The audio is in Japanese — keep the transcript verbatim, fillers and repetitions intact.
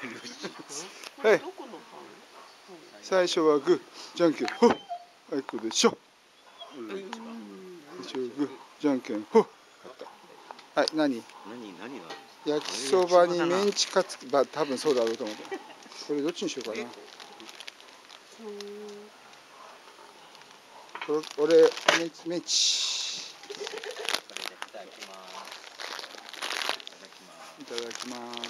はい。最初はグー、じゃんけんほ。はい、これでしょ。最初はグー、じゃんけんほ。はい、何？ 何何が？ 焼きそばにメンチカツ、ば多分そうだろうと思う。これどっちにしようかな。これ俺メンチメンチ。いただきます。いただきます。